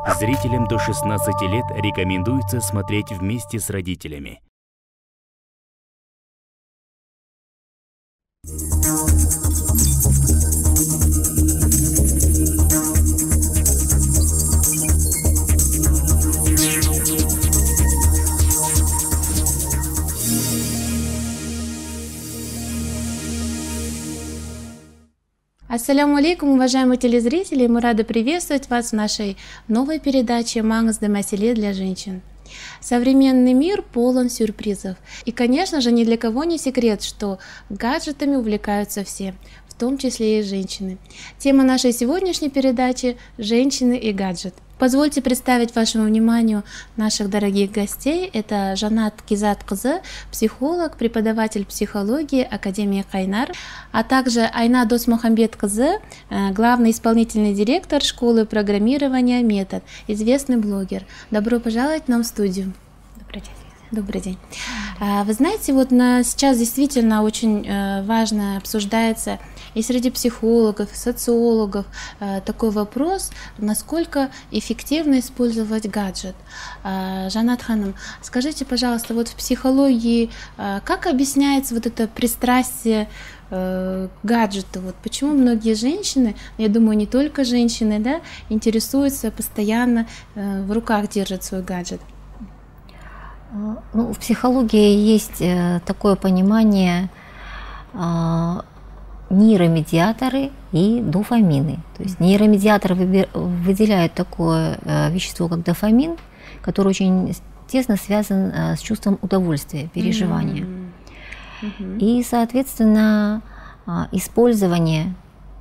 Зрителям до 16 лет рекомендуется смотреть вместе с родителями. Ассаляму алейкум, уважаемые телезрители! Мы рады приветствовать вас в нашей новой передаче «Маңызды мәселе для женщин». Современный мир полон сюрпризов. И, конечно же, ни для кого не секрет, что гаджетами увлекаются все, в том числе и женщины. Тема нашей сегодняшней передачи – «Женщины и гаджет». Позвольте представить вашему вниманию наших дорогих гостей. Это Жанат Кизат-кызы, психолог, преподаватель психологии Академии Кайнар, а также Айна Досмухамбет-кызы, главный исполнительный директор школы программирования «Метод», известный блогер. Добро пожаловать к нам в студию. Добрый день. Добрый день. Вы знаете, вот сейчас действительно очень важно обсуждается и среди психологов, социологов такой вопрос, насколько эффективно использовать гаджет. Жанат ханым, скажите, пожалуйста, вот в психологии как объясняется вот это пристрастие к гаджету? Вот почему многие женщины, я думаю, не только женщины, да, интересуются постоянно, в руках держат свой гаджет? Ну, в психологии есть такое понимание нейромедиаторы и дофамины. То есть нейромедиаторы выделяют такое вещество, как дофамин, который очень тесно связан с чувством удовольствия, переживания. И, соответственно, использование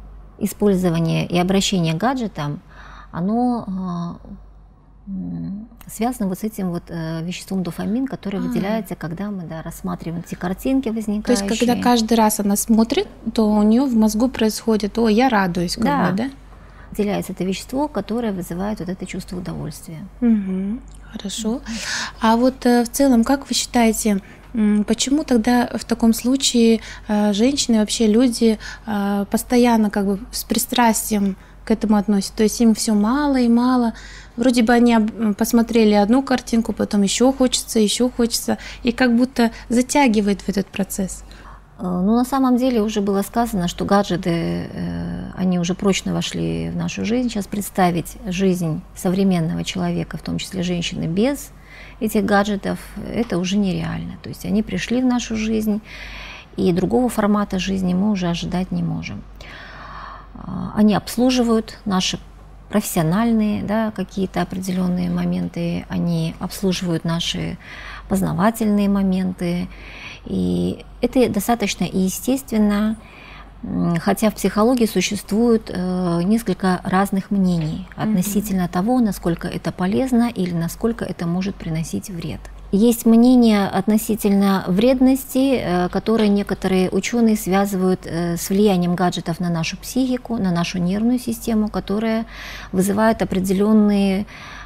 и обращение к гаджетам, оно связано вот с этим вот веществом дофамин, который выделяется, когда мы рассматриваем эти картинки возникающие. То есть, когда каждый раз она смотрит, то у нее в мозгу происходит: «О, я радуюсь», как бы, да? Выделяется это вещество, которое вызывает вот это чувство удовольствия. Хорошо. А вот в целом, как вы считаете, почему тогда в таком случае женщины, вообще люди постоянно как бы с пристрастием к этому относятся? То есть им все мало и мало. Вроде бы они посмотрели одну картинку, потом еще хочется, и как будто затягивает в этот процесс. Ну, на самом деле уже было сказано, что гаджеты, они уже прочно вошли в нашу жизнь. Сейчас представить жизнь современного человека, в том числе женщины, без этих гаджетов, это уже нереально. То есть они пришли в нашу жизнь, и другого формата жизни мы уже ожидать не можем. Они обслуживают наши профессиональные, да, какие-то определенные моменты, они обслуживают наши познавательные моменты. И это достаточно естественно, хотя в психологии существует несколько разных мнений относительно того, насколько это полезно или насколько это может приносить вред. Есть мнение относительно вредности, которые некоторые ученые связывают с влиянием гаджетов на нашу психику, на нашу нервную систему, которая вызывает определенные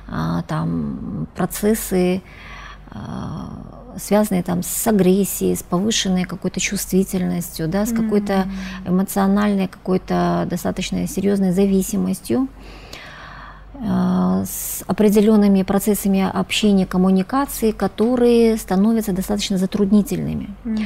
процессы, связанные с агрессией, с повышенной какой-то чувствительностью, да, с какой-то эмоциональной, какой-то достаточно серьезной зависимостью, с определенными процессами общения, коммуникации, которые становятся достаточно затруднительными.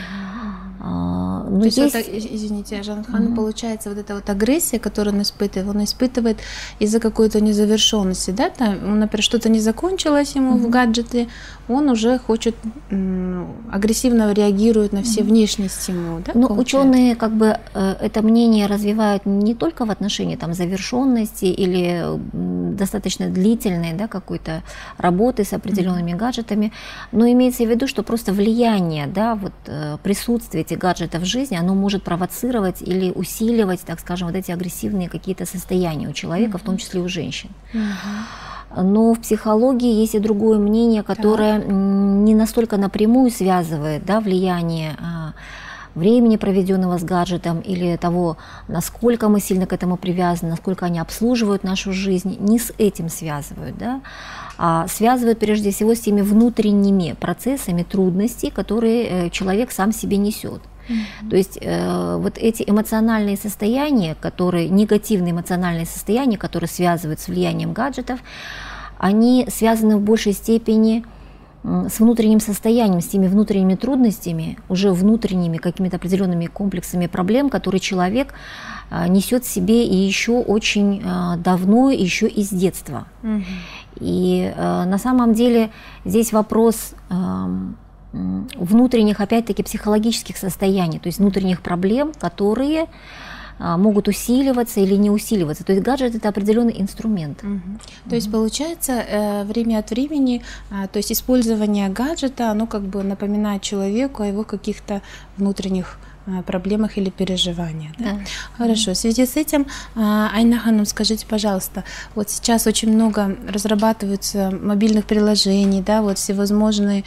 То есть, извините, Жанат ханым, получается, вот эта вот агрессия, которую он испытывает из-за какой-то незавершенности, да, там, например, что-то не закончилось ему в гаджете, он уже хочет, агрессивно реагирует на все внешние стимулы, да? Но ученые как бы это мнение развивают не только в отношении завершенности или достаточно длительной, да, какой-то работы с определенными гаджетами, но имеется в виду, что просто влияние, да, вот присутствие этих гаджетов в жизни, оно может провоцировать или усиливать, так скажем, вот эти агрессивные какие-то состояния у человека, в том числе у женщин. Но в психологии есть и другое мнение, которое не настолько напрямую связывает, да, влияние времени, проведенного с гаджетом, или того, насколько мы сильно к этому привязаны, насколько они обслуживают нашу жизнь, не с этим связывают, да, а связывают прежде всего с теми внутренними процессами трудностей, которые человек сам себе несет. То есть вот эти эмоциональные состояния, которые, негативные эмоциональные состояния, которые связывают с влиянием гаджетов, они связаны в большей степени с внутренним состоянием, с теми внутренними трудностями, уже внутренними какими-то определенными комплексами проблем, которые человек несет в себе и еще очень давно, еще из детства. И на самом деле здесь вопрос внутренних, опять-таки, психологических состояний, то есть внутренних проблем, которые могут усиливаться или не усиливаться. То есть гаджет – это определенный инструмент. То есть получается, время от времени, то есть использование гаджета, оно как бы напоминает человеку о его каких-то внутренних проблемах или переживаниях. Да? Да. Хорошо. В связи с этим, Айна Ханум, скажите, пожалуйста, вот сейчас очень много разрабатываются мобильных приложений, да, вот всевозможные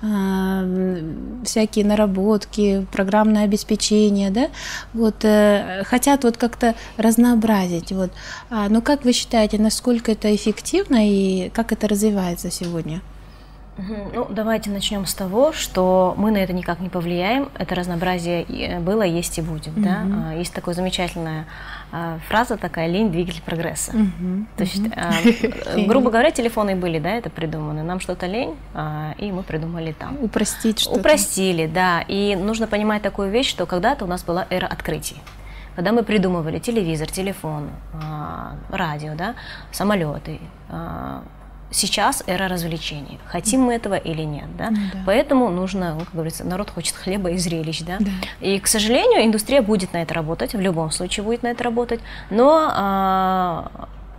всякие наработки, программное обеспечение, да, вот хотят вот как-то разнообразить. Вот. Но как вы считаете, насколько это эффективно и как это развивается сегодня? Ну, давайте начнем с того, что мы на это никак не повлияем. Это разнообразие было, есть и будет. Да? Есть такая замечательная фраза такая: лень – двигатель прогресса. То есть, грубо говоря, телефоны были, да, это придуманы. Нам что-то лень, и мы придумали там. Упростить что-то. Упростили, да. И нужно понимать такую вещь, что когда-то у нас была эра открытий. Когда мы придумывали телевизор, телефон, радио, да, самолеты. Сейчас эра развлечений. Хотим мы этого или нет, да? Да. Поэтому нужно, как говорится, народ хочет хлеба и зрелищ, да? Да. И, к сожалению, индустрия будет на это работать, в любом случае будет на это работать, но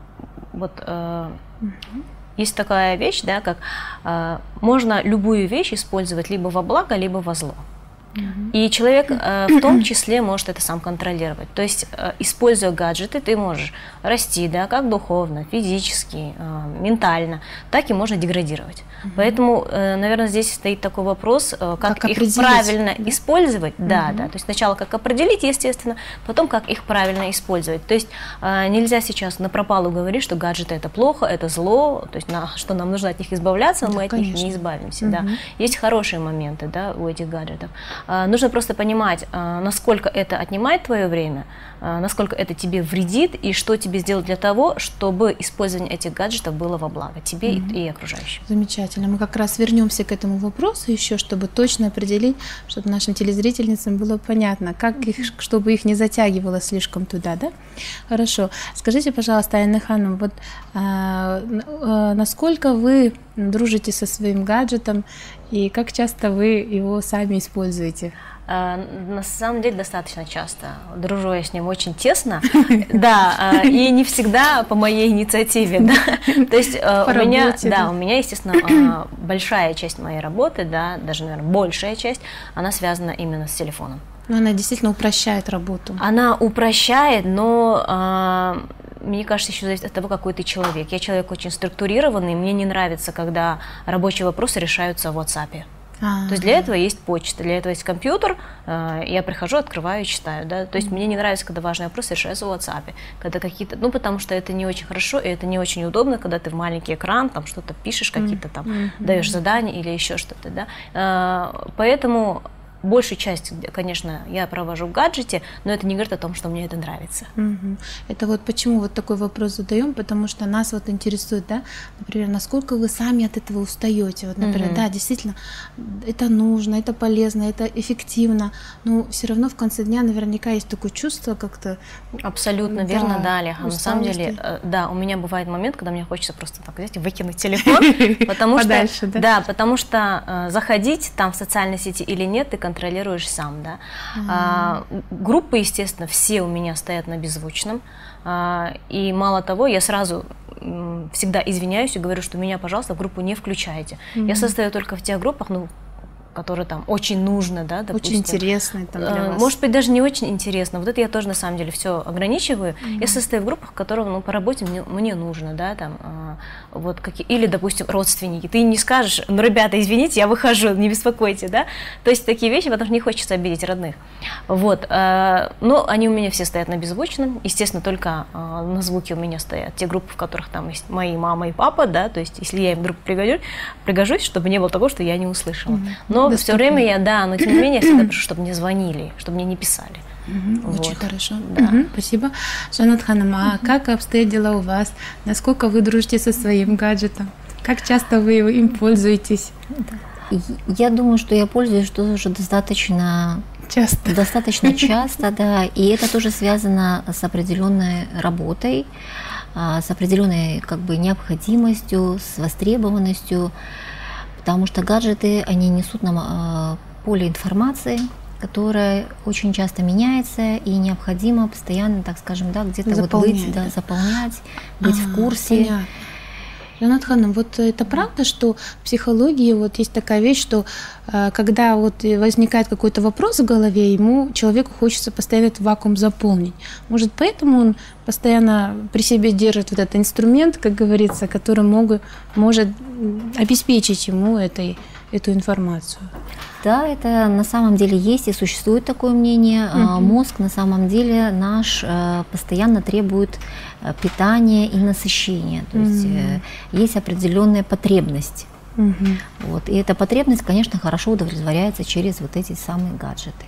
есть такая вещь, да, как можно любую вещь использовать либо во благо, либо во зло. И человек в том числе может это сам контролировать. То есть, используя гаджеты, ты можешь расти, да, как духовно, физически, ментально, так и можно деградировать. Поэтому, наверное, здесь стоит такой вопрос, как их правильно использовать. Да, да. То есть сначала как определить, естественно, потом как их правильно использовать. То есть нельзя сейчас напропалу говорить, что гаджеты это плохо, это зло, то есть что нам нужно от них избавляться, да, мы от них не избавимся. Да. Есть хорошие моменты, да, у этих гаджетов. Нужно просто понимать, насколько это отнимает твое время, насколько это тебе вредит и что тебе сделать для того, чтобы использование этих гаджетов было во благо тебе и окружающим. Замечательно. Мы как раз вернемся к этому вопросу еще, чтобы точно определить, чтобы нашим телезрительницам было понятно, как их, чтобы их не затягивало слишком туда, да? Хорошо. Скажите, пожалуйста, Айна Ханум, вот насколько вы дружите со своим гаджетом и как часто вы его сами используете? На самом деле достаточно часто. Дружу я с ним очень тесно, да, и не всегда по моей инициативе, да. То есть у меня, естественно, большая часть моей работы, да, даже, наверное, большая часть, она связана именно с телефоном. Но она действительно упрощает работу. Она упрощает, но мне кажется, еще зависит от того, какой ты человек. Я человек очень структурированный, мне не нравится, когда рабочие вопросы решаются в WhatsApp. То есть для этого есть почта, для этого есть компьютер, я прихожу, открываю и читаю, да, то есть мне не нравится, когда важные вопросы решаются в WhatsApp, когда какие-то, ну, потому что это не очень хорошо, и это не очень удобно, когда ты в маленький экран, там что-то пишешь, какие-то там, даешь задания или еще что-то, да, поэтому большую часть, конечно, я провожу в гаджете, но это не говорит о том, что мне это нравится. Это вот почему вот такой вопрос задаем, потому что нас вот интересует, да, например, насколько вы сами от этого устаете. Вот, например, да, действительно, это нужно, это полезно, это эффективно, но все равно в конце дня наверняка есть такое чувство как-то. Абсолютно верно, да, Олег. На самом деле, да, у меня бывает момент, когда мне хочется просто так, знаете, выкинуть телефон, потому что заходить там в социальные сети или нет, ты контролируешь сам, да. Группы, естественно, все у меня стоят на беззвучном, и мало того, я сразу всегда извиняюсь и говорю, что меня, пожалуйста, в группу не включайте. Я состою только в тех группах, ну, которые там очень нужно, да, допустим. Очень интересно там для вас. Может быть, даже не очень интересно. Вот это я тоже, на самом деле, все ограничиваю. Я состою в группах, которые, ну, по работе мне нужно, да, там, вот какие, или, допустим, родственники. Ты не скажешь, ну, ребята, извините, я выхожу, не беспокойте, да. То есть такие вещи, потому что не хочется обидеть родных. Вот, но они у меня все стоят на беззвучном. Естественно, только на звуке у меня стоят те группы, в которых там есть мои мама и папа, да, то есть если я им вдруг пригожусь, чтобы не было того, что я не услышала. Но все время я, да, но тем не менее я всегда прошу, чтобы мне звонили, чтобы мне не писали. Очень хорошо. Да. Спасибо. Жанат Ханым, а как обстоят дела у вас? Насколько вы дружите со своим гаджетом? Как часто вы им пользуетесь? Я думаю, что я пользуюсь тоже достаточно часто, да, и это тоже связано с определенной работой, с определенной как бы необходимостью, с востребованностью, потому что гаджеты, они несут нам поле информации, которое очень часто меняется, и необходимо постоянно, так скажем, да, где-то вот быть, да, заполнять, быть в курсе. Понятно. Жанат Ханым, вот это правда, что в психологии вот есть такая вещь, что когда вот возникает какой-то вопрос в голове, человеку хочется постоянно этот вакуум заполнить. Может, поэтому он постоянно при себе держит вот этот инструмент, как говорится, который может обеспечить ему эту информацию? Да, это на самом деле есть и существует такое мнение. Мозг на самом деле наш постоянно требует питания и насыщения. То есть есть определенная потребность. Вот. И эта потребность, конечно, хорошо удовлетворяется через вот эти самые гаджеты.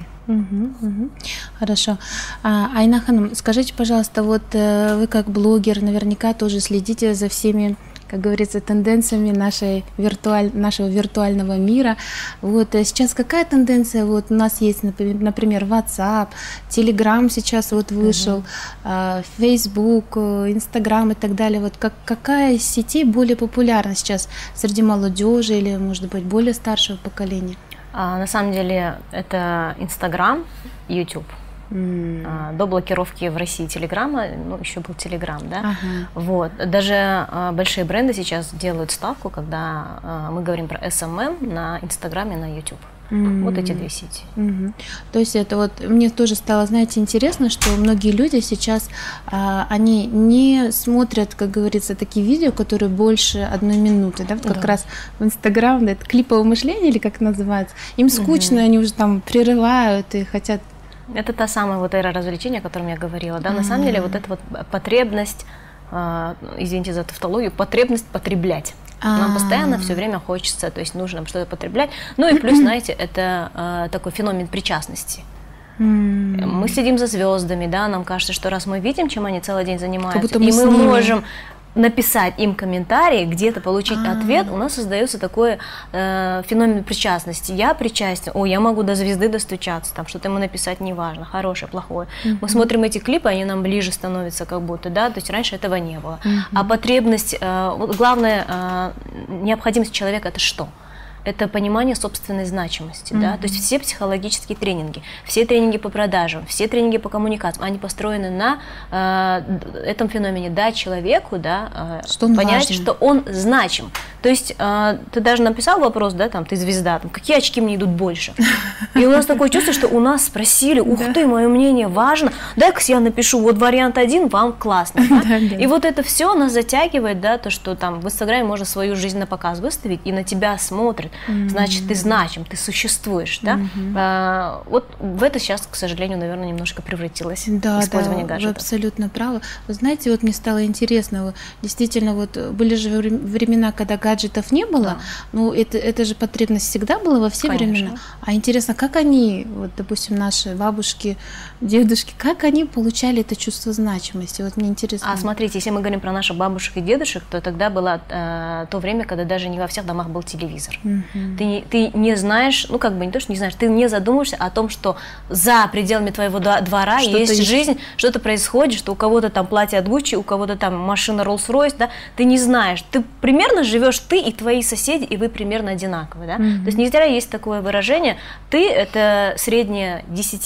Хорошо. Айна Ханым, скажите, пожалуйста, вот вы как блогер наверняка тоже следите за всеми, как говорится, тенденциями нашего виртуального мира. Вот сейчас какая тенденция? Вот у нас есть, например, WhatsApp, Telegram сейчас вот вышел, Facebook, Instagram и так далее. Вот какая из сетей более популярна сейчас среди молодежи или, может быть, более старшего поколения? На самом деле это Instagram, YouTube. До блокировки в России Телеграма, еще был Телеграм, да? Вот. Даже большие бренды сейчас делают ставку, когда мы говорим про SMM на Инстаграме, на YouTube. Вот эти две сети. То есть это вот мне тоже стало, знаете, интересно, что многие люди сейчас они не смотрят, как говорится, такие видео, которые больше 1 минуты, да, вот как раз в Инстаграм, да, это клиповое мышление или как называется, им скучно, они уже там прерывают и хотят. Это та самая вот эра развлечения, о котором я говорила, да, на самом деле вот эта вот потребность, извините за тавтологию, потребность потреблять. Нам постоянно все время хочется, то есть нужно что-то потреблять. Ну и плюс, знаете, это такой феномен причастности. Мы следим за звездами, да, нам кажется, что раз мы видим, чем они целый день занимаются, и мы можем написать им комментарий, где-то получить ответ, у нас создается такой феномен причастности. Я причастен, я могу до звезды достучаться, там что-то ему написать неважно, хорошее, плохое. Мы смотрим эти клипы, они нам ближе становятся как будто, да, то есть раньше этого не было. А потребность, главная необходимость человека – это что? Это понимание собственной значимости, да, то есть все психологические тренинги, все тренинги по продажам, все тренинги по коммуникациям, они построены на этом феномене, дать человеку, да, понять, важно, что он значим. То есть ты даже написал вопрос, да, там, ты звезда, там, какие очки мне идут больше? И у нас такое чувство, что у нас спросили, ух ты, мое мнение важно, дай-ка я напишу, вот вариант 1, вам классно. Да? И вот это все нас затягивает, да, то, что там в Инстаграме можно свою жизнь на показ выставить, и на тебя смотрят. Значит, ты значим, ты существуешь, да? Вот в это сейчас, к сожалению, наверное, немножко превратилось использование гаджетов. Вы абсолютно правы. Вы знаете, вот мне стало интересно, действительно, вот были же времена, когда гаджетов не было, но это же потребность всегда была во все времена. А интересно, как они, вот, допустим, наши бабушки, дедушки, как они получали это чувство значимости? Вот мне интересно. Смотрите, если мы говорим про наших бабушек и дедушек, то тогда было то время, когда даже не во всех домах был телевизор. Ты не знаешь, ну как бы не то, что не знаешь, ты не задумываешься о том, что за пределами твоего двора есть жизнь, что-то происходит, что у кого-то там платье от Гуччи, у кого-то там машина Rolls-Royce, да, ты не знаешь, ты примерно живешь, ты и твои соседи, и вы примерно одинаковые, да, то есть не зря есть такое выражение, ты это среднее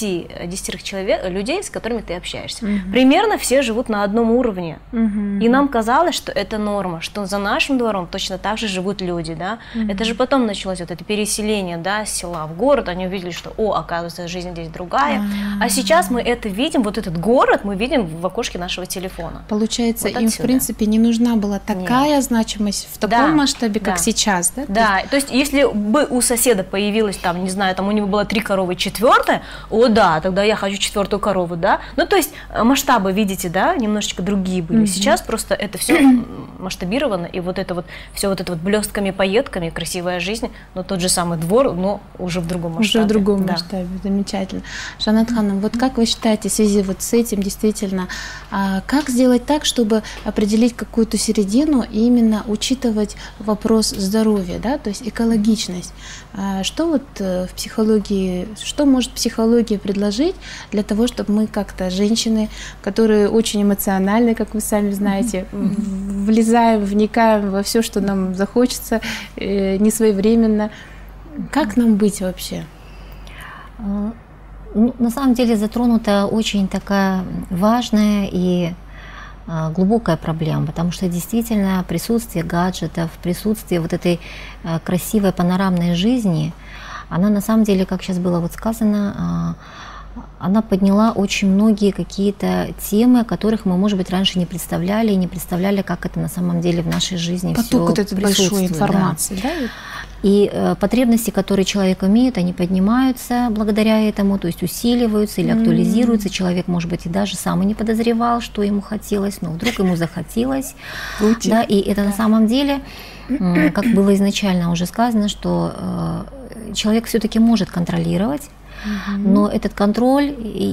10 человек, людей, с которыми ты общаешься, примерно все живут на одном уровне, и нам казалось, что это норма, что за нашим двором точно так же живут люди, да, это же потом началось вот это переселение, да, с села в город, они увидели, что, оказывается, жизнь здесь другая, а сейчас мы это видим, вот этот город мы видим в окошке нашего телефона. Получается, вот им, в принципе, не нужна была такая значимость в таком масштабе, как сейчас, да? Да, то есть если бы у соседа появилась там, не знаю, там у него было 3 коровы, 4-я, о да, тогда я хочу 4-ю корову, да. Ну, то есть масштабы, видите, да, немножечко другие были. Сейчас просто это все масштабировано, и вот это вот, все вот это вот блестками, пайетками, красивая жизнь, но тот же самый двор, но уже в другом масштабе. Уже в другом масштабе, замечательно. Жанат Ханым, вот как вы считаете в связи вот с этим действительно, как сделать так, чтобы определить какую-то середину и именно учитывать вопрос здоровья, да, то есть экологичность? Что вот в психологии, что может психология предложить для того, чтобы мы как-то, женщины, которые очень эмоциональны, как вы сами знаете, влезаем, вникаем во все, что нам захочется, не своевременно, как нам быть вообще? На самом деле затронута очень такая важная и глубокая проблема, потому что действительно присутствие гаджетов, присутствие вот этой красивой панорамной жизни, она на самом деле, как сейчас было вот сказано, она подняла очень многие какие-то темы, о которых мы, может быть, раньше не представляли, и не представляли, как это на самом деле в нашей жизни все присутствует. Поток вот этой большой информации, да? И потребности, которые человек имеет, они поднимаются благодаря этому, то есть усиливаются или актуализируются. Человек, может быть, и даже сам и не подозревал, что ему хотелось, но вдруг ему захотелось. Да, и это на самом деле, как было изначально уже сказано, что человек все-таки может контролировать, но этот контроль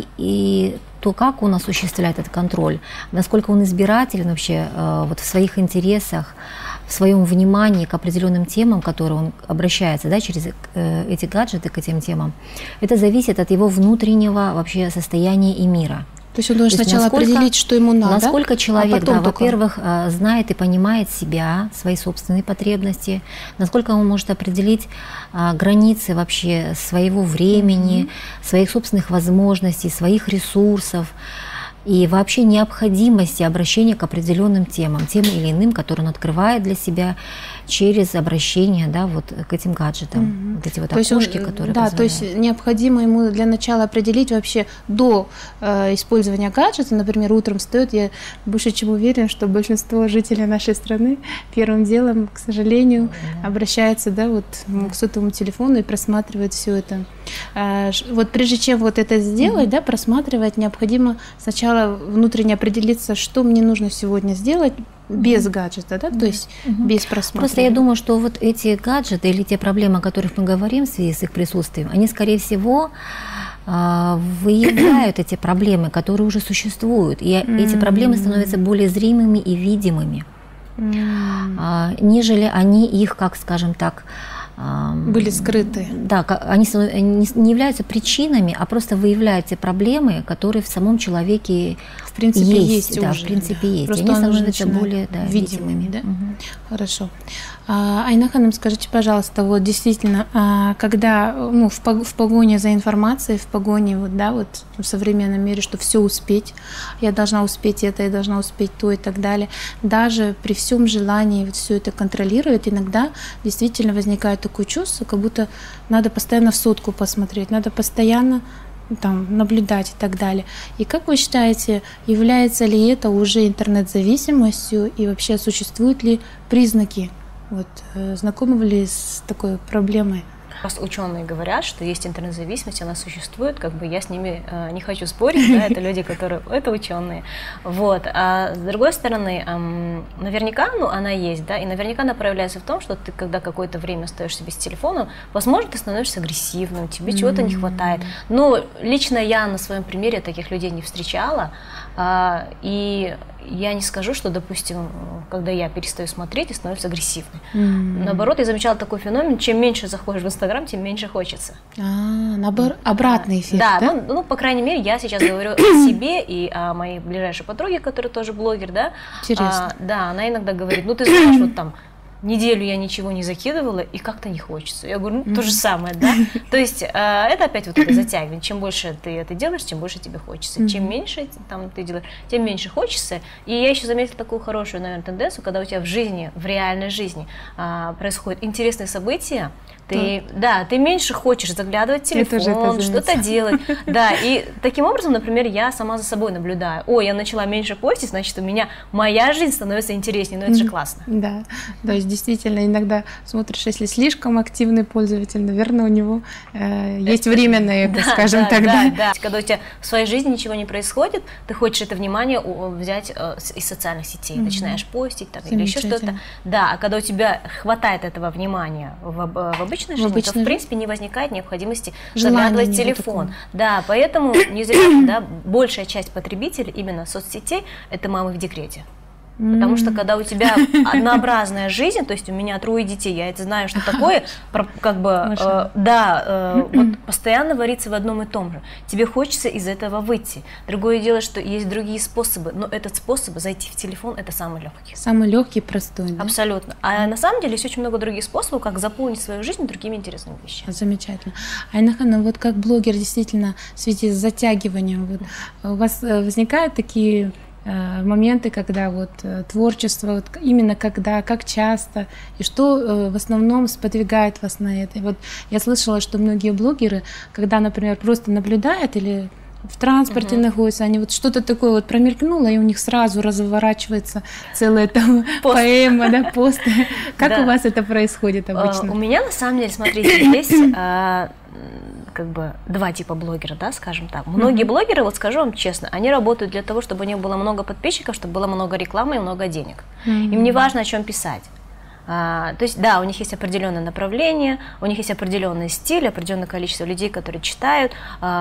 и то, как он осуществляет этот контроль, насколько он избирателен вообще вот в своих интересах, в своем внимании к определенным темам, к которым он обращается, да, через эти гаджеты к этим темам, это зависит от его внутреннего вообще состояния и мира. То есть он должен сначала определить, что ему надо. Насколько человек, да, во-первых, знает и понимает себя, свои собственные потребности, насколько он может определить границы вообще своего времени, своих собственных возможностей, своих ресурсов и вообще необходимости обращения к определенным темам, тем или иным, которые он открывает для себя через обращение, да, вот к этим гаджетам, вот эти вот окошки, которые да, позволяют. то есть необходимо ему для начала определить вообще до использования гаджета, например, утром встает, я больше чем уверена, что большинство жителей нашей страны первым делом, к сожалению, обращаются, да, вот к сотовому телефону и просматривают все это. Вот прежде чем вот это сделать, да, просматривать, необходимо сначала внутренне определиться, что мне нужно сегодня сделать без гаджета, да, то есть без просмотра. Просто я думаю, что вот эти гаджеты или те проблемы, о которых мы говорим в связи с их присутствием, они, скорее всего, выявляют эти проблемы, которые уже существуют, и эти проблемы становятся более зримыми и видимыми, нежели они их, как, скажем так, были скрыты. Да, они не являются причинами, а просто выявляют те проблемы, которые в самом человеке в принципе есть да, уже. В принципе есть. Просто они становятся более видимыми. Да? Хорошо. Айна Ханым, скажите, пожалуйста, вот действительно, когда в погоне за информацией, в погоне вот, да, вот в современном мире, что все успеть, я должна успеть это, я должна успеть то и так далее, даже при всем желании вот все это контролировать, иногда действительно возникает такое чувство, как будто надо постоянно в сотку посмотреть, надо постоянно там наблюдать и так далее. И как вы считаете, является ли это уже интернет-зависимостью и вообще существуют ли признаки? Вот, знакомы ли с такой проблемой? Ученые говорят, что есть интернет-зависимость, она существует, как бы я с ними не хочу спорить, да, это люди, которые, это ученые. Вот. А с другой стороны, наверняка, она есть, да, и наверняка она проявляется в том, что ты, когда какое-то время остаешься без телефона, возможно, ты становишься агрессивным, тебе чего-то не хватает. Но лично я на своем примере таких людей не встречала, и я не скажу, что, допустим, когда я перестаю смотреть, я становлюсь агрессивной. Наоборот, я замечала такой феномен, чем меньше заходишь в Инстаграм, тем меньше хочется. Обратный эффект, да? Ну, по крайней мере, я сейчас говорю о себе и о моей ближайшей подруге, которая тоже блогер, да. Интересно. Да, она иногда говорит, ты знаешь, вот там, неделю я ничего не закидывала, и как-то не хочется. Я говорю, то же самое, да? То есть это опять вот это затягивание. Чем больше ты это делаешь, тем больше тебе хочется. Чем меньше там ты делаешь, тем меньше хочется. И я еще заметила такую хорошую, наверное, тенденцию, когда у тебя в жизни, в реальной жизни происходят интересные события, ты меньше хочешь заглядывать в телефон, что-то делать. Да, и таким образом, например, я сама за собой наблюдаю. Я начала меньше постить, значит, у меня моя жизнь становится интереснее, но это же классно. Да, то есть действительно иногда смотришь, если слишком активный пользователь, наверное, у него есть время на это, скажем так. Да. Когда у тебя в своей жизни ничего не происходит, ты хочешь это внимание взять из социальных сетей, начинаешь постить там, или еще что-то. Да, а когда у тебя хватает этого внимания в обычной жизни, то в принципе не возникает необходимости заглядывать в телефон. Да, поэтому не зря, большая часть потребителей именно соцсетей — это мамы в декрете. Потому что когда у тебя однообразная жизнь, то есть у меня 3 детей, я это знаю, что такое, как бы, вот постоянно вариться в одном и том же. Тебе хочется из этого выйти. Другое дело, что есть другие способы, но этот способ зайти в телефон — это самый легкий. Самый легкий, простой, да? Абсолютно. А на самом деле есть очень много других способов, как заполнить свою жизнь другими интересными вещами. Замечательно. Айна Ханым, вот как блогер, действительно, в связи с затягиванием, вот, у вас возникают такие моменты, когда вот творчество, вот именно когда, как часто, и что в основном сподвигает вас на это? И вот я слышала, что многие блогеры, когда, например, просто наблюдают или в транспорте находятся, они вот что-то такое вот промелькнуло, и у них сразу разворачивается целая там поэма, да, пост. Как у вас это происходит обычно? У меня, на самом деле, смотрите, есть как бы 2 типа блогеров, да, скажем так. Многие блогеры, вот скажу вам честно, они работают для того, чтобы у них было много подписчиков, чтобы было много рекламы и много денег. Им не важно, о чем писать. То есть, да, у них есть определенное направление, у них есть определенный стиль, определенное количество людей, которые читают,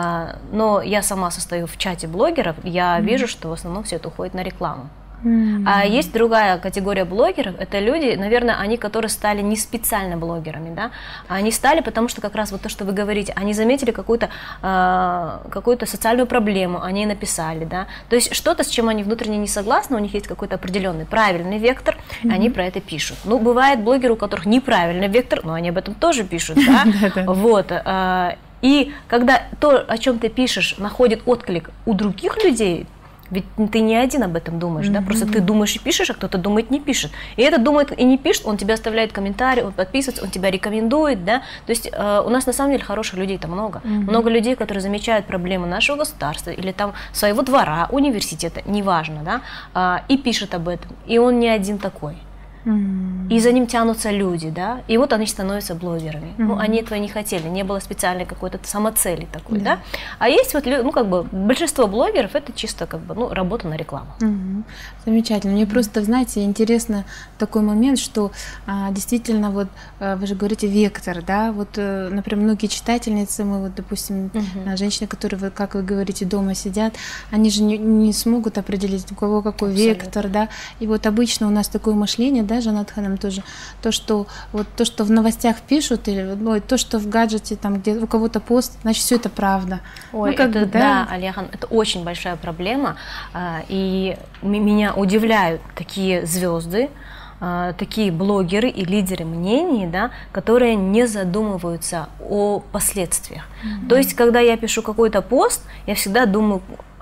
но я сама состою в чате блогеров, я вижу, что в основном все это уходит на рекламу. А есть другая категория блогеров, это люди, наверное, они, которые стали не специально блогерами, да, они стали, потому что как раз вот то, что вы говорите, они заметили какую-то социальную проблему, они написали, да, то есть что-то, с чем они внутренне не согласны, у них есть какой-то определенный правильный вектор, они про это пишут. Ну, бывает блогеры, у которых неправильный вектор, но они об этом тоже пишут, да, вот. И когда то, о чем ты пишешь, находит отклик у других людей, ведь ты не один об этом думаешь, да, просто ты думаешь и пишешь, а кто-то думает, не пишет. И этот думает и не пишет, он тебе оставляет комментарий, он подписывается, он тебя рекомендует, да. То есть у нас на самом деле хороших людей-то много. Много людей, которые замечают проблемы нашего государства или там своего двора, университета, неважно, да, и пишет об этом. И он не один такой. И за ним тянутся люди, да, и вот они становятся блогерами. Ну, они этого не хотели, не было специальной какой-то самоцели такой, да. А есть вот, ну, как бы, большинство блогеров, это чисто, как бы, ну, работа на рекламу. Замечательно. Мне просто, знаете, интересно такой момент, что действительно, вот, вы же говорите, вектор, да, вот, например, многие читательницы, мы вот, допустим, женщины, которые, как вы говорите, дома сидят, они же не смогут определить, у кого какой вектор, да, и вот обычно у нас такое мышление, да, Жанат Ханым, тоже то, что в новостях пишут, или то, что в гаджете, там, где у кого-то пост, значит, все это правда. Ой, ну, это, да, Алияхан, это очень большая проблема, и меня удивляют такие звезды, такие блогеры и лидеры мнений, да, которые не задумываются о последствиях. То есть, когда я пишу какой-то пост, я всегда думаю,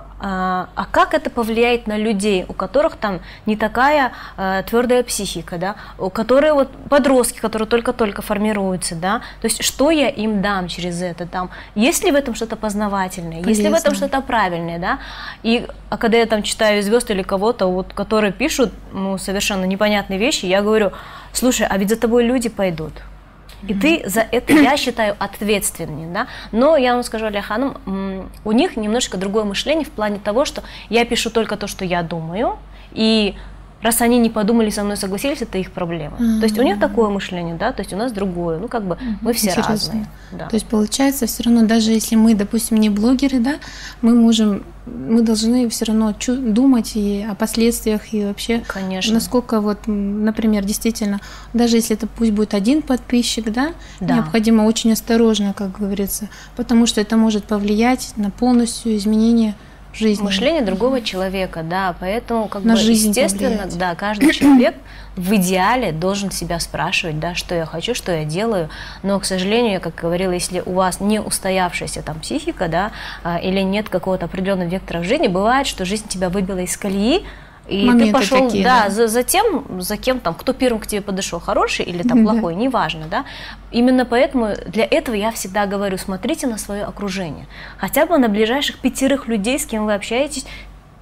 а как это повлияет на людей, у которых там не такая твердая психика, да, у которых вот подростки, которые только-только формируются, да, то есть что я им дам через это, там, есть ли в этом что-то познавательное, есть ли в этом что-то правильное, да, а когда я там читаю звезд или кого-то, вот, которые пишут, ну, совершенно непонятные вещи, я говорю, слушай, а ведь за тобой люди пойдут. И ты за это, я считаю, ответственный, да. Но я вам скажу, Алия Ханым, у них немножко другое мышление в плане того, что я пишу только то, что я думаю, и раз они не подумали со мной, согласились, это их проблема. То есть у них такое мышление, да, то есть у нас другое, ну как бы мы все разные. Да. То есть получается все равно, даже если мы, допустим, не блогеры, да, мы должны все равно думать и о последствиях, и вообще, конечно, насколько вот, например, действительно, даже если это пусть будет один подписчик, да, необходимо очень осторожно, как говорится, потому что это может повлиять на полностью изменение жизни. Мышление другого человека, да, поэтому как бы естественно, да, каждый человек в идеале должен себя спрашивать, да, что я хочу, что я делаю, но, к сожалению, как говорила, если у вас не устоявшаяся там психика, да, или нет какого-то определенного вектора в жизни, бывает, что жизнь тебя выбила из колеи, и моменты ты пошел, такие, да, за кем там, кто первым к тебе подошел, хороший или там плохой, неважно, да. Именно поэтому для этого я всегда говорю, смотрите на свое окружение, хотя бы на ближайших 5 людей, с кем вы общаетесь,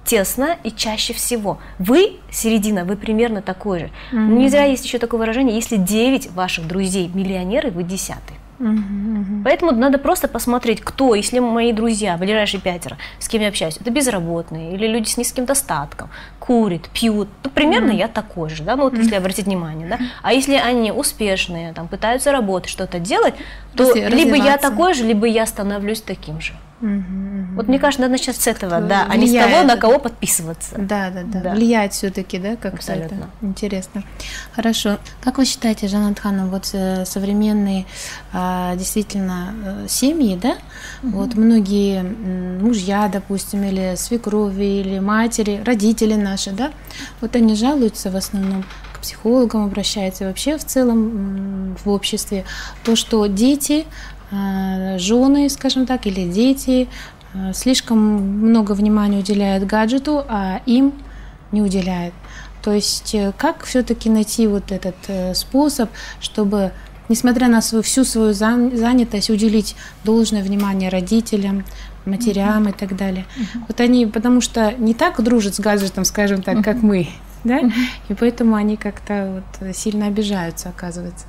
тесно и чаще всего. Вы середина, вы примерно такой же. Не зря есть еще такое выражение: если 9 ваших друзей миллионеры, вы 10-й. Поэтому надо просто посмотреть, кто, если мои друзья, ближайшие 5, с кем я общаюсь, это безработные или люди с низким достатком, курят, пьют, то примерно я такой же, да, ну вот если обратить внимание, да. А если они успешные, там, пытаются работать, что-то делать, то либо я такой же, либо я становлюсь таким же. Вот мне кажется, надо начать с этого, да, а не с того, на кого подписываться. Да. Влияет все-таки, да, как-то это. Интересно. Хорошо. Как вы считаете, Жанат Ханым, вот современные действительно семьи, да, вот многие мужья, допустим, или свекрови, или матери, родители наши, да, вот они жалуются в основном, к психологам обращаются, и вообще в целом в обществе, то, что дети, жены, скажем так, или дети слишком много внимания уделяют гаджету, а им не уделяют. То есть как все-таки найти вот этот способ, чтобы, несмотря на всю свою занятость, уделить должное внимание родителям, матерям и так далее. Вот они, потому что не так дружат с гаджетом, скажем так, как мы, да, и поэтому они как-то вот сильно обижаются, оказывается.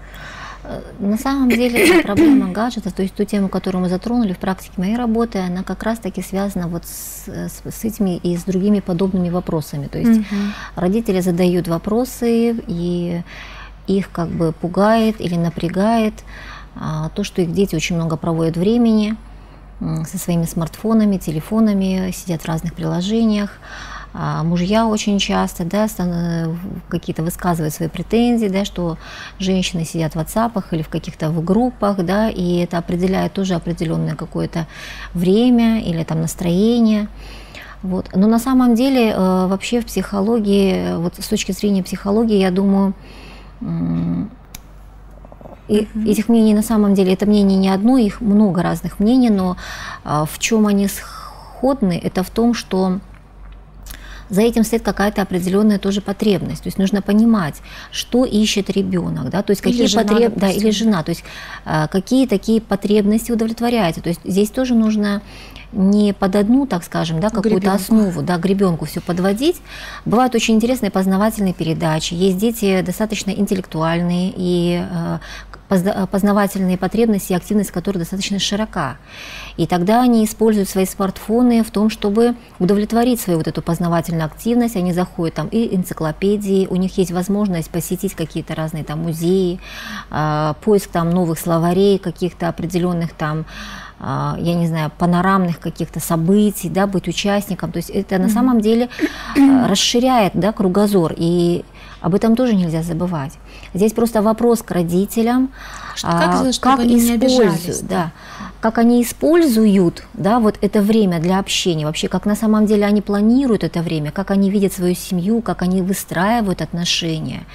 На самом деле проблема гаджета, то есть ту тему, которую мы затронули в практике моей работы, она как раз-таки связана вот с этими и с другими подобными вопросами. То есть родители задают вопросы, и их как бы пугает или напрягает то, что их дети очень много проводят времени со своими смартфонами, телефонами, сидят в разных приложениях. Мужья очень часто, да, какие-то высказывают свои претензии, да, что женщины сидят в WhatsApp или в каких-то группах, да, и это определяет тоже определенное какое-то время или там настроение. Вот. Но на самом деле вообще в психологии, вот с точки зрения психологии, я думаю, этих мнений на самом деле, это мнение не одно, их много разных мнений, но в чем они сходны, это в том, что за этим стоит какая-то определенная тоже потребность. То есть нужно понимать, что ищет ребенок, да, то есть какие потребности, да, или жена, то есть какие такие потребности удовлетворяются. То есть здесь тоже нужно не под одну, так скажем, да, какую-то основу, да, к ребенку все подводить. Бывают очень интересные познавательные передачи. Есть дети достаточно интеллектуальные, и познавательные потребности и активность которых достаточно широка. И тогда они используют свои смартфоны в том, чтобы удовлетворить свою вот эту познавательную активность. Они заходят там и энциклопедии, у них есть возможность посетить какие-то разные там музеи, поиск там новых словарей, каких-то определенных там, я не знаю, панорамных каких-то событий, да, быть участником. То есть это на самом деле расширяет, да, кругозор, и об этом тоже нельзя забывать. Здесь просто вопрос к родителям, как используют, да, как они используют, да, вот это время для общения, вообще как на самом деле они планируют это время, как они видят свою семью, как они выстраивают отношения.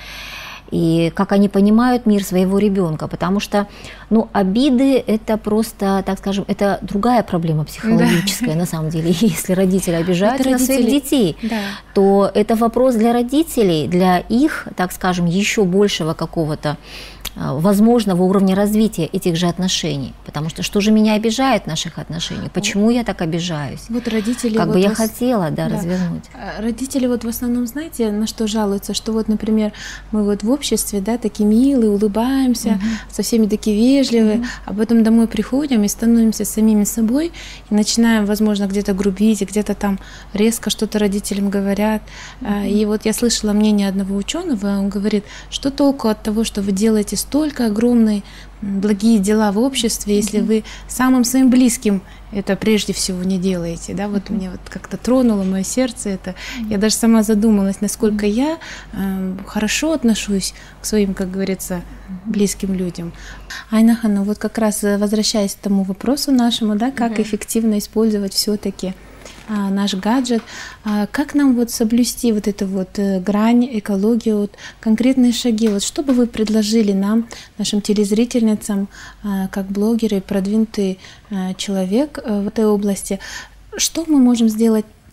И как они понимают мир своего ребенка, потому что, ну, обиды – это просто, так скажем, это другая проблема психологическая, на самом деле. Если родители обижаются на своих детей, то это вопрос для родителей, для их, так скажем, еще большего какого-то возможного уровня развития этих же отношений. Потому что же меня обижает в наших отношениях? Почему я так обижаюсь? Вот родители... Как бы я хотела, да, развернуть. Родители вот в основном, знаете, на что жалуются? Что вот, например, мы вот в обществе, да, такие милые, улыбаемся, со всеми такие вежливые, а потом домой приходим и становимся самими собой, и начинаем, возможно, где-то грубить, где-то там резко что-то родителям говорят. И вот я слышала мнение одного ученого, он говорит, что толку от того, что вы делаете столько огромные благие дела в обществе, если вы самым своим близким это прежде всего не делаете, да, вот мне вот как-то тронуло мое сердце это, я даже сама задумалась, насколько я хорошо отношусь к своим, как говорится, близким людям. Айна Ханым, вот как раз возвращаясь к тому вопросу нашему, да, как эффективно использовать все-таки наш гаджет, как нам вот соблюсти вот эту вот грань, экологию, вот конкретные шаги, вот что бы вы предложили нам, нашим телезрительницам, как блогеры, продвинутый человек в этой области, что мы можем сделать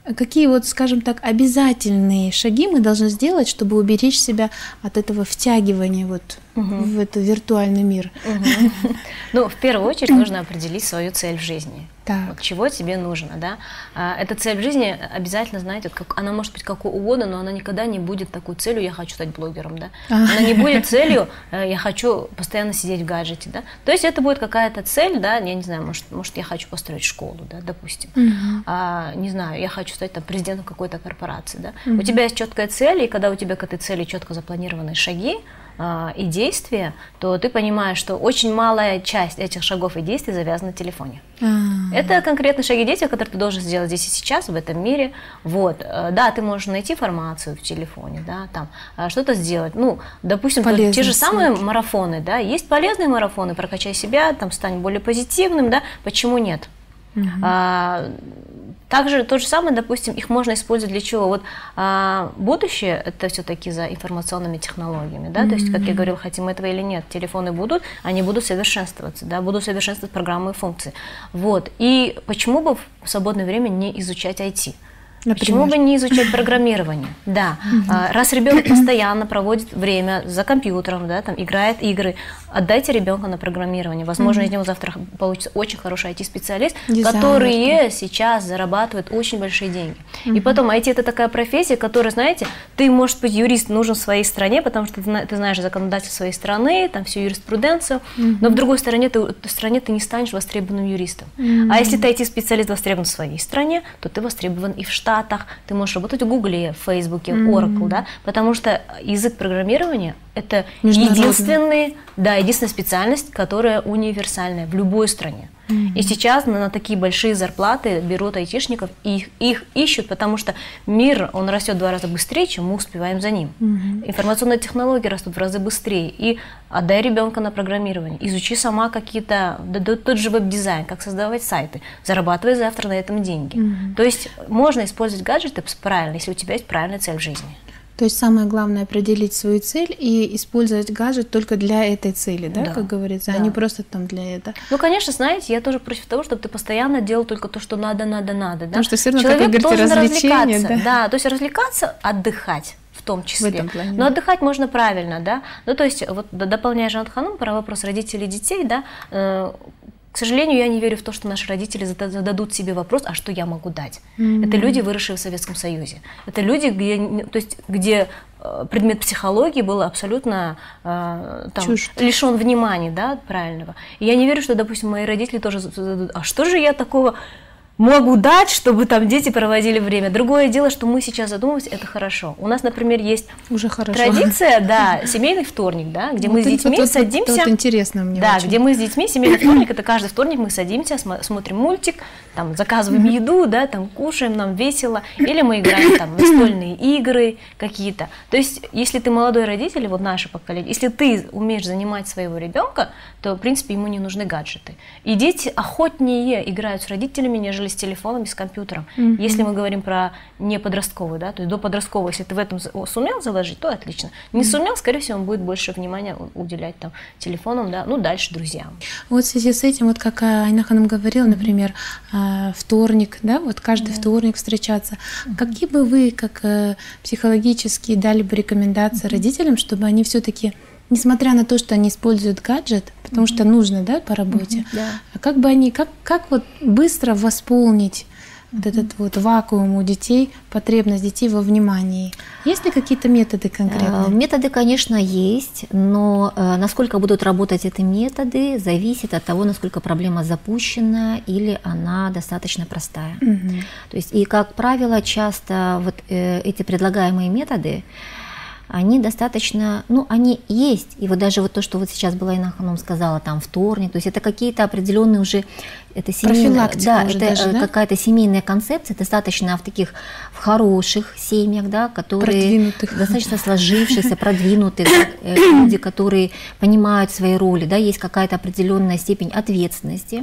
какие вот, скажем так, обязательные шаги мы должны сделать, чтобы уберечь себя от этого втягивания вот в этот виртуальный мир? Ну, в первую очередь нужно определить свою цель в жизни. Вот чего тебе нужно, да? Эта цель в жизни обязательно, знаете, она может быть какой угодно, но она никогда не будет такой целью «я хочу стать блогером», да? Она не будет целью «я хочу постоянно сидеть в гаджете», да? То есть это будет какая-то цель, да, я не знаю, может я хочу построить школу, да, допустим. Не знаю, я хочу стать там президентом какой-то корпорации, да? У тебя есть четкая цель, и когда у тебя к этой цели четко запланированы шаги, и действия, то ты понимаешь, что очень малая часть этих шагов и действий завязана на телефоне. Это конкретные шаги и действия, которые ты должен сделать здесь и сейчас, в этом мире. Вот. Да, ты можешь найти информацию в телефоне, да, там, что-то сделать. Ну, допустим, те же самые марафоны, да, есть полезные марафоны, прокачай себя, там, стань более позитивным, да, почему нет? Также то же самое, допустим, их можно использовать для чего? Вот будущее это все-таки за информационными технологиями, да, то есть, как я говорила, хотим мы этого или нет, телефоны будут, они будут совершенствоваться, да, будут совершенствовать программы и функции. Вот. И почему бы в свободное время не изучать IT? Например? Почему бы не изучать программирование? Да, раз ребенок постоянно проводит время за компьютером, да, там, играет игры, отдайте ребенка на программирование. Возможно, из него завтра получится очень хороший IT-специалист, который сейчас зарабатывает очень большие деньги. И потом IT это такая профессия, которая, знаете, ты, может быть, юрист нужен в своей стране, потому что ты знаешь законодательство своей страны, там всю юриспруденцию, но в другой стране ты не станешь востребованным юристом. А если ты IT-специалист востребован в своей стране, то ты востребован и в Штатах. Ты можешь работать в Гугле, в Фейсбуке, Oracle, да, потому что язык программирования это единственная специальность, которая универсальная в любой стране. И сейчас на такие большие зарплаты берут айтишников, и их ищут, потому что мир, он растет в 2 раза быстрее, чем мы успеваем за ним. Информационные технологии растут в разы быстрее. И отдай ребенка на программирование, изучи сама какие-то, тот же веб-дизайн, как создавать сайты, зарабатывай завтра на этом деньги. То есть можно использовать гаджеты правильно, если у тебя есть правильная цель в жизни. То есть самое главное определить свою цель и использовать гаджет только для этой цели, да, как говорится, а не просто там для этого. Ну, конечно, знаете, я тоже против того, чтобы ты постоянно делал только то, что надо, да. Потому что все равно, человек как вы говорите, должен развлечение, развлекаться, да, то есть развлекаться, отдыхать. В том числе. В этом плане. Но отдыхать можно правильно, да. Ну, то есть, вот дополняя Жанат Ханум про вопрос родителей и детей, да, к сожалению, я не верю в то, что наши родители зададут себе вопрос, а что я могу дать? Это люди, выросшие в Советском Союзе. Это люди, где предмет психологии был абсолютно лишен внимания, да, правильного. И я не верю, что, допустим, мои родители тоже зададут, а что же я такого могу дать, чтобы там дети проводили время. Другое дело, что мы сейчас задумываемся, это хорошо. У нас, например, есть традиция, да, семейный вторник, да, где мы с детьми садимся. Это интересно мне. Да, где мы с детьми, семейный вторник, это каждый вторник мы садимся, смотрим мультик, там, заказываем еду, да, там, кушаем, нам весело, или мы играем там настольные игры какие-то. То есть, если ты молодой родитель, вот наше поколение, если ты умеешь занимать своего ребенка, то, в принципе, ему не нужны гаджеты. И дети охотнее играют с родителями, нежели с телефоном и с компьютером. Если мы говорим про не подростковый, да, то есть до подросткового, если ты в этом сумел заложить, то отлично. Не сумел, скорее всего, он будет больше внимания уделять там телефонам, да, ну дальше друзьям. Вот в связи с этим, вот как Айна Ханум говорила, например, вторник, да, вот каждый вторник встречаться. Какие бы вы, как психологически, дали бы рекомендации родителям, чтобы они все-таки, несмотря на то, что они используют гаджет, потому что нужно, да, по работе, а как бы они, как вот быстро восполнить вот этот вот вакуум у детей, потребность детей во внимании? Есть ли какие-то методы конкретные? Методы, конечно, есть, но насколько будут работать эти методы, зависит от того, насколько проблема запущена или она достаточно простая. То есть, и, как правило, часто вот эти предлагаемые методы, они достаточно, ну, они есть, и вот даже вот то, что вот сейчас была Айна Ханум сказала, там, вторник, то есть это какие-то определенные уже, это семейная, да, это даже, да? Какая-то семейная концепция, достаточно в таких, в хороших семьях, да, которые достаточно сложившиеся, продвинутые, люди, которые понимают свои роли, да, есть какая-то определенная степень ответственности.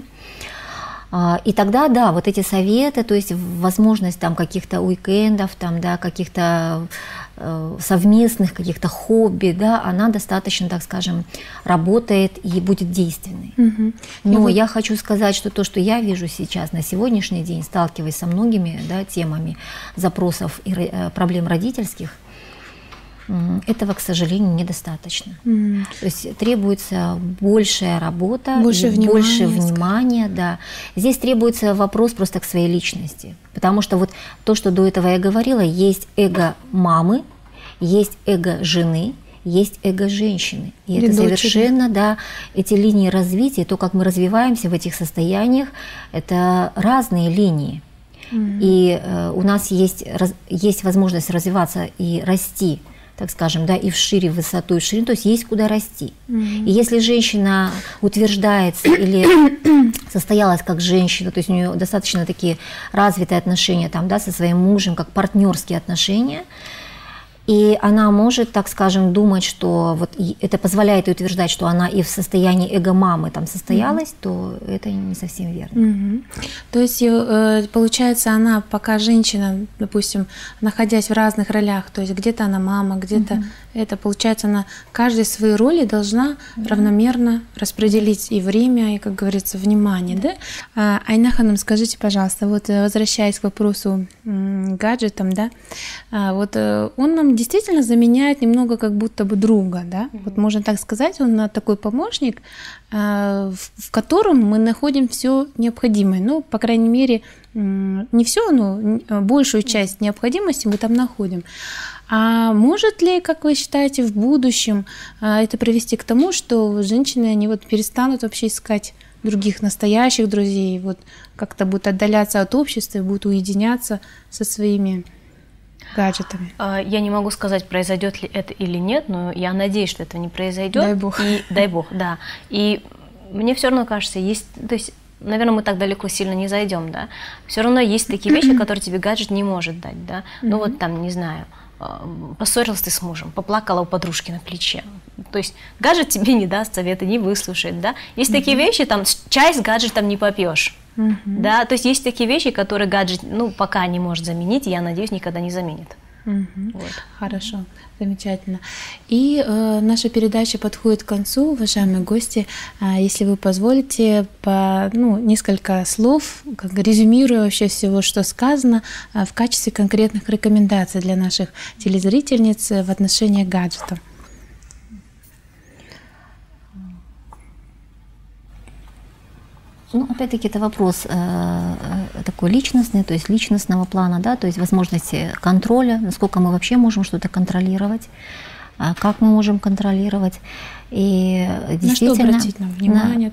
И тогда, да, вот эти советы, то есть возможность там каких-то уикендов, там, да, каких-то совместных каких-то хобби, да, она достаточно, так скажем, работает и будет действенной. Но я хочу сказать, что то, что я вижу сейчас, на сегодняшний день, сталкиваясь со многими, да, темами запросов и проблем родительских, этого, к сожалению, недостаточно. То есть требуется большая работа, больше внимания. Да. Здесь требуется вопрос просто к своей личности. Потому что вот то, что до этого я говорила, есть эго мамы, есть эго жены, есть эго женщины. И это совершенно, да, эти линии развития, то, как мы развиваемся в этих состояниях, это разные линии. И у нас есть возможность развиваться и расти, так скажем, да, и вшире, в высоту, и в ширину, то есть есть куда расти. И если женщина утверждается или состоялась как женщина, то есть у нее достаточно такие развитые отношения там, да, со своим мужем, как партнерские отношения, и она может, так скажем, думать, что вот это позволяет ей утверждать, что она и в состоянии эго-мамы там состоялась, то это не совсем верно. То есть, получается, она пока женщина, допустим, находясь в разных ролях, то есть где-то она мама, где-то это, получается, она каждой своей роли должна равномерно распределить и время, и, как говорится, внимание, да? Айна Ханым, скажите, пожалуйста, вот возвращаясь к вопросу гаджетам, да, вот он нам действительно заменяет немного как будто бы друга, да? Вот можно так сказать, он такой помощник, в котором мы находим все необходимое. Ну, по крайней мере, не все, но большую часть необходимости мы там находим. А может ли, как вы считаете, в будущем это привести к тому, что женщины, они вот перестанут вообще искать других настоящих друзей, вот как-то будут отдаляться от общества, будут уединяться со своими гаджетами? Я не могу сказать, произойдет ли это или нет, но я надеюсь, что этого не произойдет. Дай бог. Дай бог, да. И мне все равно кажется, есть, то есть, наверное, мы так далеко сильно не зайдем, да. Все равно есть такие вещи, которые тебе гаджет не может дать, да. Ну вот там, не знаю, поссорился ты с мужем, поплакала у подружки на плече. То есть гаджет тебе не даст совета, не выслушает, да. Есть такие вещи, там чай с гаджетом не попьешь. Да, то есть есть такие вещи, которые гаджет, ну, пока не может заменить, и я надеюсь, никогда не заменит. Вот. Хорошо, замечательно. И наша передача подходит к концу, уважаемые гости. Если вы позволите, несколько слов, как резюмируя вообще всего, что сказано, в качестве конкретных рекомендаций для наших телезрительниц в отношении гаджетов. Ну, опять-таки, это вопрос такой личностный, то есть личностного плана, да, то есть возможности контроля, насколько мы вообще можем что-то контролировать, как мы можем контролировать. И действительно, на что обратить внимание?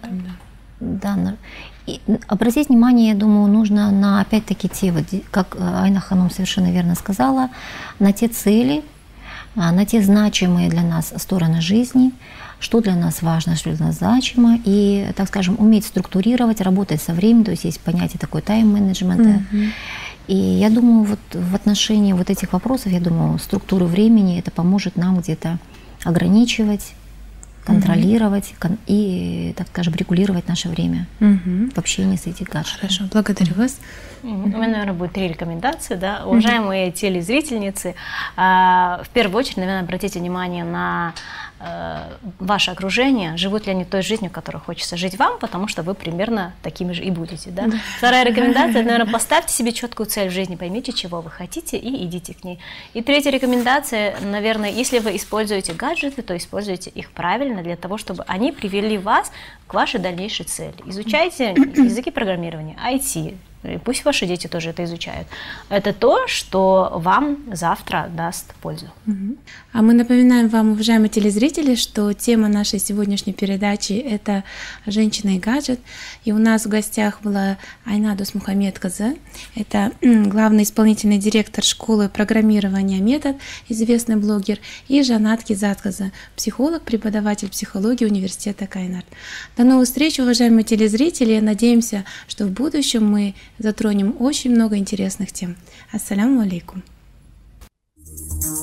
Обратить внимание, я думаю, нужно на, опять-таки, те, вот, как Айна Ханум совершенно верно сказала, на те цели, на те значимые для нас стороны жизни, что для нас важно, что для нас значимо, и, так скажем, уметь структурировать, работать со временем, то есть есть понятие такой тайм-менеджмента. И я думаю, вот в отношении вот этих вопросов, я думаю, структуры времени, это поможет нам где-то ограничивать, контролировать и, так скажем, регулировать наше время в общении с этими гаджетами. Хорошо, благодарю вас. У меня, наверное, будет 3 рекомендации. Да? Уважаемые телезрительницы, в первую очередь, наверное, обратите внимание на ваше окружение, живут ли они той жизнью, которую хочется жить вам, потому что вы примерно такими же и будете. Да? Вторая рекомендация, наверное, поставьте себе четкую цель в жизни, поймите, чего вы хотите, и идите к ней. И третья рекомендация, наверное, если вы используете гаджеты, то используйте их правильно для того, чтобы они привели вас к вашей дальнейшей цели. Изучайте языки программирования, IT, пусть ваши дети тоже это изучают. Это то, что вам завтра даст пользу. А мы напоминаем вам, уважаемые телезрители, что тема нашей сегодняшней передачи – это «Женщина и гаджет». И у нас в гостях была Айна Досмухамедкызы. Это главный исполнительный директор школы программирования «Метод», известный блогер, и Жанат Кизаткызы, психолог, преподаватель психологии университета Кайнард. До новых встреч, уважаемые телезрители. Надеемся, что в будущем мы затронем очень много интересных тем. Ассаляму алейкум.